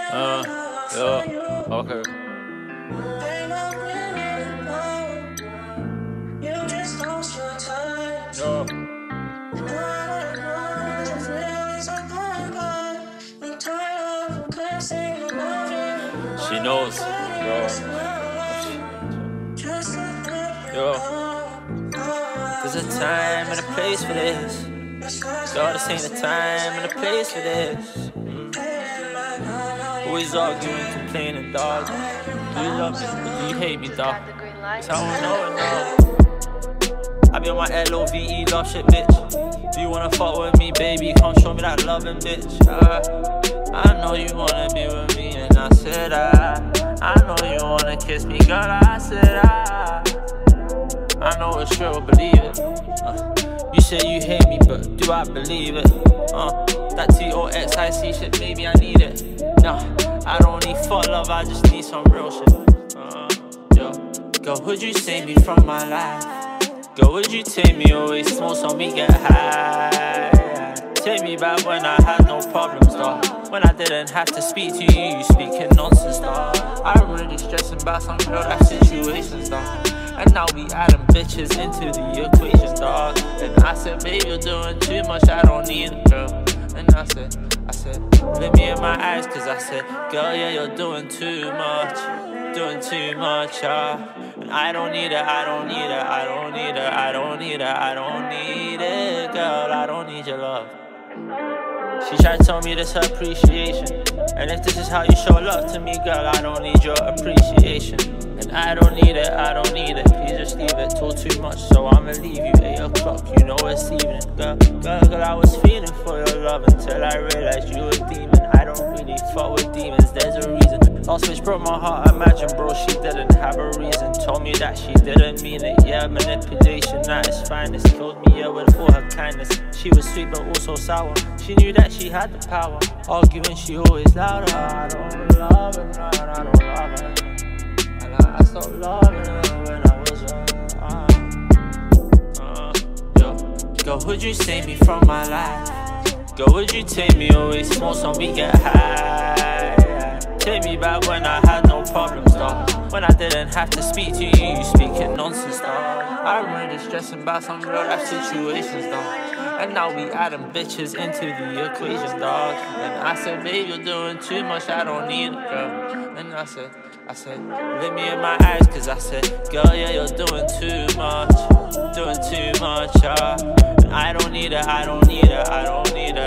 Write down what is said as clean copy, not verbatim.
Yeah, okay. She knows, bro. There's a time and a place for this. God, this ain't the time and the place for this. Always arguing, complaining, dog. Do you love me? Do you hate me, dog? That's how I know. I be on my L.O.V.E Love shit, bitch. Do you wanna fuck with me, baby? Come show me that loving, bitch. I know you wanna be with me, and I said I know you wanna kiss me, girl. I said I know it's true, believe it. You say you hate me, but do I believe it? That t.o.x.i.c shit, maybe I need it. Nah, I don't need fuck love, I just need some real shit. Yo, girl, would you save me from my life? Girl, would you take me away, smoke so we get high? Take me back when I had no problems, dog. When I didn't have to speak to you, you speaking nonsense, dog. I'm really stressing about some real life situations, dog. And now we adding bitches into the equation, dog. And I said, babe, you're doing too much, I don't need it, girl. And I said, look me in my eyes, cause I said, girl, yeah, you're doing too much, and I don't need it, I don't need it, I don't need it, I don't need it, I don't need it, girl, I don't need your love. She tried to tell me this her appreciation, and if this is how you show love to me, girl, I don't need your appreciation. And I don't need it, I don't need it, please just leave it, talk too much, so I'ma leave you, 8 o'clock, you know it's evening. Girl, I was feeling for your love until I realized you a demon. I don't really fuck with demons, there's a reason. Last bitch broke my heart, imagine bro, she didn't have a reason. Told me that she didn't mean it, yeah, manipulation at its finest. Killed me, yeah, with all her kindness. She was sweet but also sour, she knew that she had the power. Arguing, she always louder. I don't love her, no, I don't love her. I stopped loving her when I was young. Girl, would you save me from my life? Girl, would you take me away, smoke so we get high? Take me back when I had no problems, dog. When I didn't have to speak to you, you speaking nonsense, dog. I'm really stressing about some real life situations, dog. And now we adding bitches into the equation, dog. And I said, babe, you're doing too much, I don't need it, girl. And I said, look me in my eyes, cause I said, girl, yeah, you're doing too much, and I don't need it, I don't need it, I don't need it.